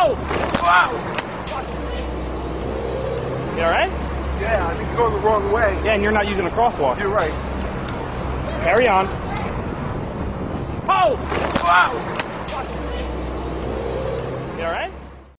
Oh! Wow! You alright? Yeah, I think you're going the wrong way. Yeah, and you're not using a crosswalk. You're right. Carry on. Oh! Wow! You alright?